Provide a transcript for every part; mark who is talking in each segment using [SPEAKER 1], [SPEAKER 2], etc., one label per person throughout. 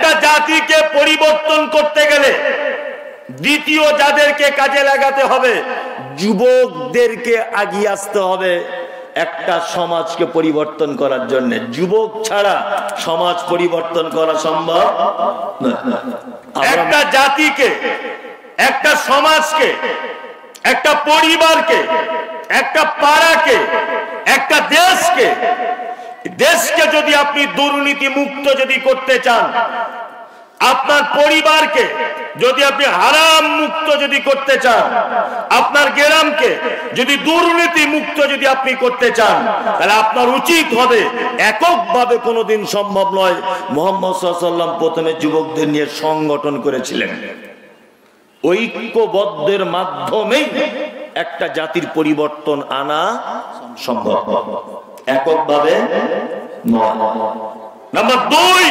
[SPEAKER 1] একটা জাতিকে পরিবর্তন করতে গেলে দ্বিতীয় যাদেরকে কাজে লাগাতে হবে, যুবকদেরকে আগিয়ে আসতে হবে একটা সমাজকে পরিবর্তন করার জন্য। যুবক ছাড়া সমাজ পরিবর্তন করা সম্ভব না। একটা জাতিকে, একটা সমাজকে, একটা পরিবারকে, একটা পাড়াকে, একটা দেশকে যদি আপনি দুর্নীতি মুক্ত যদি করতে চান, আপনার পরিবারকে যদি আপনি হারাম মুক্ত যদি করতে চান, আপনার গ্রামকে যদি দুর্নীতি মুক্ত যদি আপনি করতে চান, তাহলে আপনার উচিত হবে, এককভাবে কোনোদিন সম্ভব নয়। মুহাম্মদ সাল্লাল্লাহু আলাইহি ওয়াসাল্লাম প্রথমে যুবকদের নিয়ে সংগঠন করেছিলেন। ঐক্যবদ্ধের মাধ্যমেই একটা জাতির পরিবর্তন আনা সম্ভব, এককভাবে নয়। নাম্বার 2,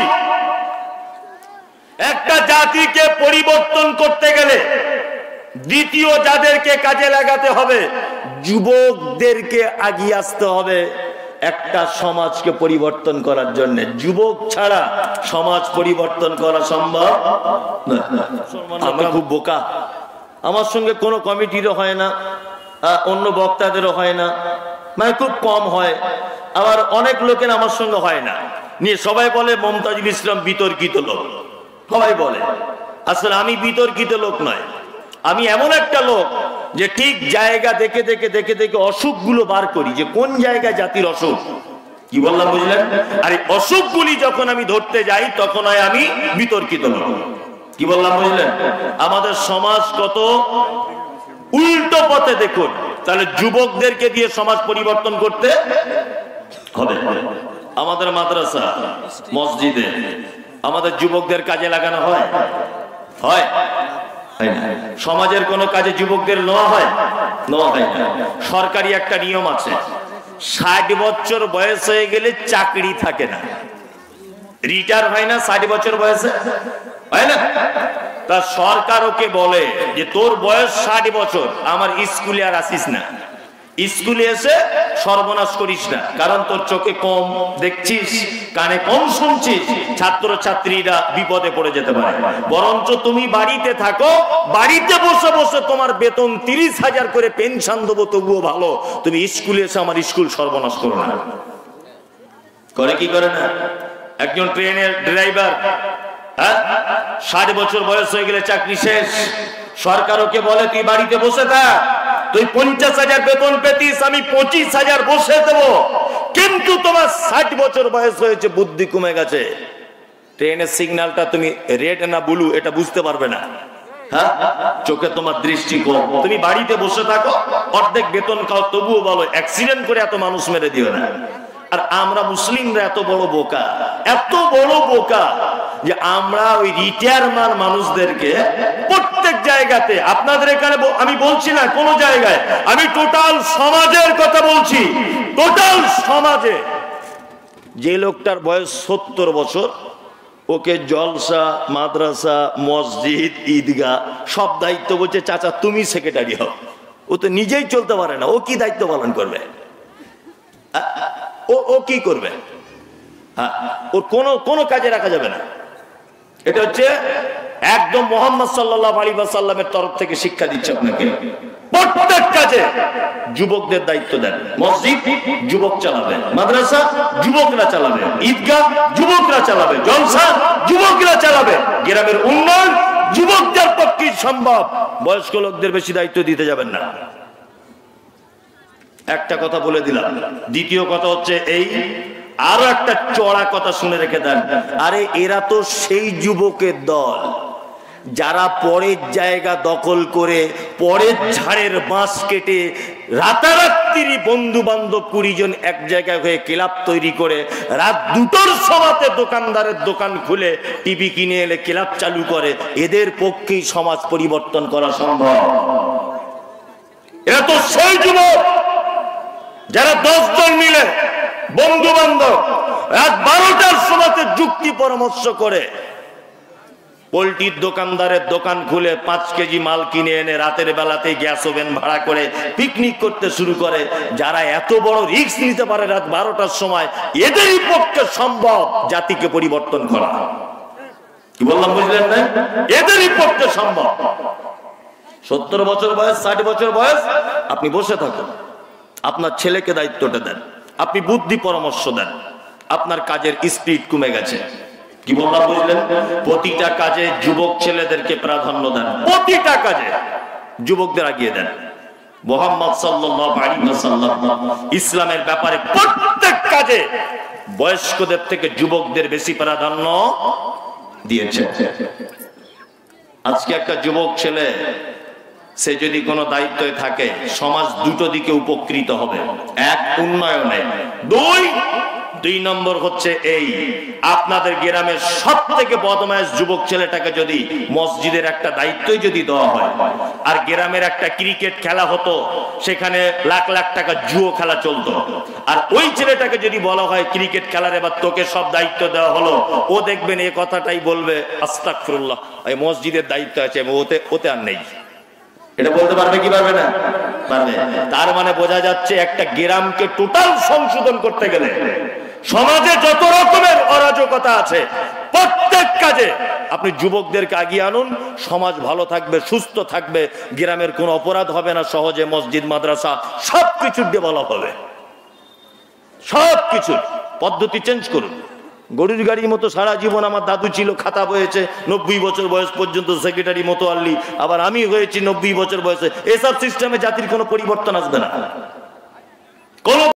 [SPEAKER 1] একটা জাতিকে পরিবর্তন করতে গেলে দ্বিতীয় যাদেরকে কাজে লাগাতে হবে, যুবকদেরকে আগিয়ে আসতে হবে একটা সমাজকে পরিবর্তন করার জন্য। যুবক ছাড়া সমাজ পরিবর্তন করা সম্ভব না। আমি খুব বোকা, আমার সঙ্গে কোনো কমিটিরও হয় না, অন্য বক্তাদেরও হয় না, মানে খুব কম হয়। আবার অনেক লোকের আমার সঙ্গে হয় না, নিয়ে সবাই বলে মমতাজুল ইসলাম বিতর্কিত লোক, সবাই বলে। আসলে আমি বিতর্কিত লোক নয়, আমি এমন একটা লোক যে ঠিক জায়গা দেখে দেখে দেখে দেখে অসুখগুলো বার করি, যে কোন জায়গায় জাতির অসুখ। কি বললাম বুঝলেন? আর এই অসুখগুলি যখন আমি ধরতে যাই তখন হয় আমি বিতর্কিত লোক। কি বললাম বুঝলেন? আমাদের সমাজ কত উল্টো পথে দেখুন। তাহলে যুবকদেরকে দিয়ে সমাজ পরিবর্তন করতে হবে। আমাদের মাদ্রাসা মসজিদে আমাদের যুবকদের কাজে লাগানো হয়? হয়? সমাজের কোন কাজে যুবকদের নেওয়া হয়? নেওয়া হয় না। সরকারি একটা নিয়ম আছে, 60 বছর বয়স হয়ে গেলে চাকরি থাকে না, রিটায়ার হয় না 60 বছর বয়সে, হয় না? তা সরকার ওকে বলে যে তোর বয়স 60 বছর, আমার স্কুলে আর আসিস না, স্কুলে এসে সর্বনাশ করিস না, কারণ তোর চোখে কম দেখছিস, কানে কম শুনছিস, ছাত্র ছাত্রীরা বিপদে পড়ে যেতে পারে। বরঞ্চ তুমি বাড়িতে থাকো, বাড়িতে বসে বসে তোমার বেতন 30,000 করে পেনশন দেবো, তবুও ভালো, তুমি স্কুলে এসে আমার স্কুল সর্বনাশ করো না। করে কি করে না? একজন ট্রেনের ড্রাইভার, 60 বছর বয়স হয়ে গেলে চাকরি শেষ, সরকার ওকে বলে তুই বাড়িতে বসে থাক, তুই 50,000 বেতন পেতিস, আমি 25,000 বসে দেবো, কিন্তু তোমার 60 বছর বয়স হয়েছে, বুদ্ধি কমে গেছে, ট্রেনের সিগন্যালটা তুমি রেড না ব্লু এটা বুঝতে পারবে না, চোখে তোমার দৃষ্টি কম, তুমি বাড়িতে বসে থাকো, অর্ধেক বেতন খাও, তবুও বলো অ্যাক্সিডেন্ট করে এত মানুষ মেরে দিও না। আর আমরা মুসলিমরা এত বড় বোকা, এত বড় বোকা যে আমরা ওই রিটায়ারমান মানুষদেরকে প্রত্যেক জায়গাতে, আপনাদের এখানে আমি বলছি না কোন জায়গায়, আমি টোটাল সমাজের কথা বলছি, টোটাল সমাজে যে লোকটার বয়স 70 বছর, ওকে জলসা, মাদ্রাসা, মসজিদ, ঈদগাহ সব দায়িত্ব বলছে চাচা তুমি সেক্রেটারি হও। ও তো নিজেই চলতে পারে না, ও কি দায়িত্ব পালন করবে? ও কি করবে? ওর কোনো কাজে রাখা যাবে না। এটা হচ্ছে একদম মুহাম্মদ সাল্লাল্লাহু আলাইহি ওয়াসাল্লামের তরফ থেকে শিক্ষা দিচ্ছে আপনাকে। প্রত্যেক কাজে যুবকদের দায়িত্ব দেন। মসজিদ যুবক চালাবে, মাদ্রাসা যুবকরা চালাবে, ঈদগাহ যুবকরা চালাবে, জলসা যুবকরা চালাবে, গ্রামের উন্নয়ন যুবকদের পক্ষে সম্ভব। বয়স্ক লোকদের বেশি দায়িত্ব দিতে যাবেন না। একটা কথা বলে দিলাম। দ্বিতীয় কথা হচ্ছে এই, আরো একটা চড়া কথা শুনে রেখে দেন। আরে এরা তো সেই যুবকের দল যারা পরের জায়গা দখল করে, পরের ঝাড়ের বাঁশ কেটে, রাতারাত্রি বন্ধু বান্ধব 20 জন এক জায়গায় হয়ে ক্লাব তৈরি করে, রাত 2টোর সময়তে দোকানদারের দোকান খুলে টিভি কিনে এলে ক্লাব চালু করে। এদের পক্ষেই সমাজ পরিবর্তন করা সম্ভব। এরা তো সেই যুবক যারা 10 জন মিলে বন্ধু বান্ধব রাত 12টার সময়তে যুক্তি পরামর্শ করে পোল্ট্রির দোকানদারের দোকান খুলে 5 কেজি মাল কিনে এনে রাতের বেলাতে গ্যাস ওভেন ভাড়া করে পিকনিক করতে শুরু করে। যারা এত বড় রিস্ক নিতে পারে রাত 12টার সময়, এদেরই পক্ষে সম্ভব জাতিকে পরিবর্তন করা। কি বললাম বুঝলেন না? এদেরই পক্ষে সম্ভব। 70 বছর বয়স, 60 বছর বয়স, আপনি বসে থাকুন, আপনার ছেলেকে দায়িত্বটা দেন, আপনি বুদ্ধি পরামর্শ দেন, আপনার কাজের স্পিড কমে গেছে। কি বললাম বুঝলেন? প্রতিটা কাজে যুবক ছেলেদেরকে প্রাধান্য দেন, প্রতিটা কাজে যুবকদের আগিয়ে দেন। মুহাম্মদ সাল্লাল্লাহু আলাইহি ওয়াসাল্লাম ইসলামের ব্যাপারে প্রত্যেক কাজে বয়স্কদের থেকে যুবকদের বেশি প্রাধান্য দিয়েছে। আজকে একটা যুবক ছেলে সে যদি কোনো দায়িত্বে থাকে, সমাজ দুটো দিকে উপকৃত হবে। এক, উন্নয়নে। দুই নম্বর হচ্ছে এই, আপনাদের গ্রামের সব থেকে বদমাইশ যুবক ছেলেটাকে যদি মসজিদের একটা দায়িত্বই যদি দেওয়া হয়, আর গ্রামের একটা ক্রিকেট খেলা হতো, সেখানে লাখ লাখ টাকা জুয়ো খেলা চলতো, আর ওই ছেলেটাকে যদি বলা হয় ক্রিকেট খেলার এবার তোকে সব দায়িত্ব দেওয়া হলো, ও দেখবেন এই কথাটাই বলবে, আস্তাগফিরুল্লাহ, এই মসজিদের দায়িত্ব আছে, ওতে আর নেই। এটা বলতে পারবে কি পারবে না? পারবে। তার মানে বোঝা যাচ্ছে একটা গ্রামকে টোটাল সংশোধন করতে গেলে সমাজে যত রকমের অরাজকতা আছে প্রত্যেক কাজে আপনি যুবকদেরকে আগিয়ে আনুন, সমাজ ভালো থাকবে, সুস্থ থাকবে, গ্রামের কোনো অপরাধ হবে না, সহজে মসজিদ মাদ্রাসা সবকিছু ডেভেলপ হবে। সবকিছু পদ্ধতি চেঞ্জ করুন। গরুর গাড়ির মতো সারা জীবন আমার দাদু ছিল, খাতা বয়েছে, 90 বছর বয়স পর্যন্ত সেক্রেটারি মতো আনলি, আবার আমি হয়েছি 90 বছর বয়সে, এসব সিস্টেমে জাতির কোনো পরিবর্তন আসবে না। কোন